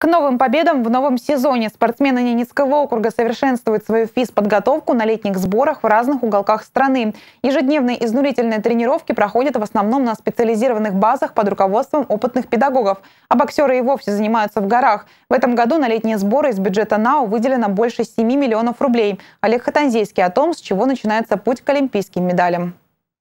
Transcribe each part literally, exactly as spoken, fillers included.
К новым победам в новом сезоне спортсмены Ненецкого округа совершенствуют свою физподготовку на летних сборах в разных уголках страны. Ежедневные изнурительные тренировки проходят в основном на специализированных базах под руководством опытных педагогов. А боксеры и вовсе занимаются в горах. В этом году на летние сборы из бюджета НАУ выделено больше семи миллионов рублей. Олег Хатанзейский о том, с чего начинается путь к олимпийским медалям.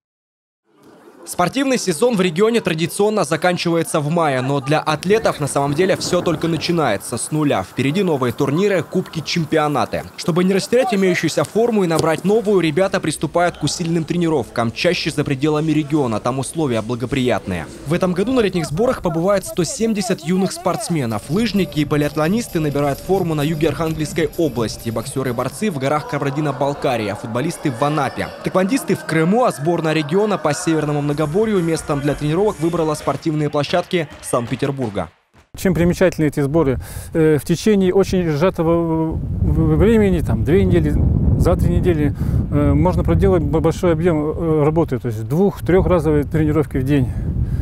Спортивный сезон в регионе традиционно заканчивается в мае, но для атлетов на самом деле все только начинается с нуля. Впереди новые турниры, кубки, чемпионаты. Чтобы не растерять имеющуюся форму и набрать новую, ребята приступают к усиленным тренировкам, чаще за пределами региона, там условия благоприятные. В этом году на летних сборах побывает сто семьдесят юных спортсменов. Лыжники и полиатлонисты набирают форму на юге Архангельской области, боксеры и борцы в горах Кабардино-Балкария, футболисты в Анапе, тэквондисты в Крыму, а сборная региона по северному многоборью местом для тренировок выбрала спортивные площадки Санкт-Петербурга. Чем примечательны эти сборы? Э, в течение очень сжатого времени, там, две недели, за три недели, э, можно проделать большой объем работы, то есть двух-трехразовые тренировки в день.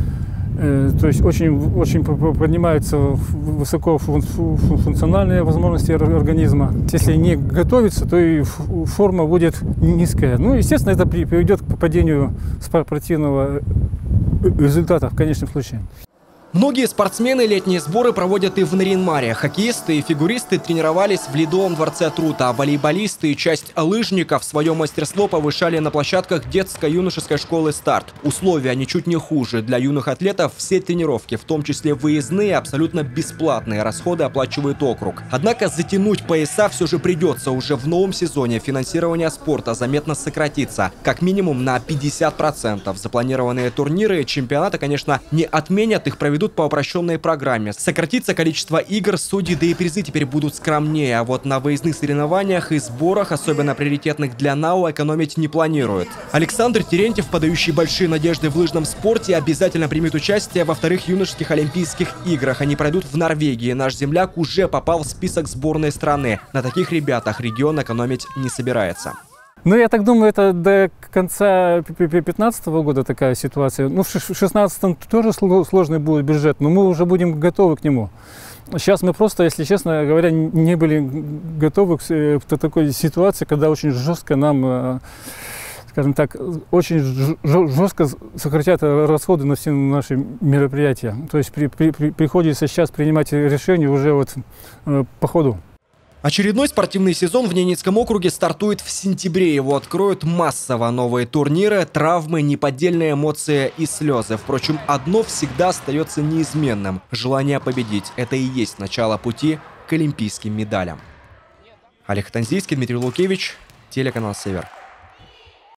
Э, то есть очень, очень поднимаются высоко функциональные возможности организма. Если не готовиться, то и форма будет низкая. Ну, естественно, это приведет к падению спортивного результата в конечном случае. Многие спортсмены летние сборы проводят и в Нарьян-Маре. Хоккеисты и фигуристы тренировались в Ледовом дворце Трута, а волейболисты и часть лыжников свое мастерство повышали на площадках детско-юношеской школы «Старт». Условия ничуть не хуже. Для юных атлетов все тренировки, в том числе выездные, абсолютно бесплатные. Расходы оплачивает округ. Однако затянуть пояса все же придется. Уже в новом сезоне финансирование спорта заметно сократится. Как минимум на пятьдесят процентов. Запланированные турниры и чемпионаты, конечно, не отменят, их проведут по упрощенной программе. Сократится количество игр, судьи, да и призы теперь будут скромнее. А вот на выездных соревнованиях и сборах, особенно приоритетных для НАУ, экономить не планирует. Александр Терентьев, подающий большие надежды в лыжном спорте, обязательно примет участие во вторых юношеских Олимпийских играх. Они пройдут в Норвегии. Наш земляк уже попал в список сборной страны. На таких ребятах регион экономить не собирается. Ну, я так думаю, это до конца две тысячи пятнадцатого года такая ситуация. Ну, в две тысячи шестнадцатом тоже сложный будет бюджет, но мы уже будем готовы к нему. Сейчас мы просто, если честно говоря, не были готовы к такой ситуации, когда очень жестко нам, скажем так, очень жестко сократят расходы на все наши мероприятия. То есть при, при, приходится сейчас принимать решения уже вот по ходу. Очередной спортивный сезон в Ненецком округе стартует в сентябре. Его откроют массово. Новые турниры, травмы, неподдельные эмоции и слезы. Впрочем, одно всегда остается неизменным – желание победить. Это и есть начало пути к олимпийским медалям. Олег Хатанзейский, Дмитрий Лукевич, телеканал «Север».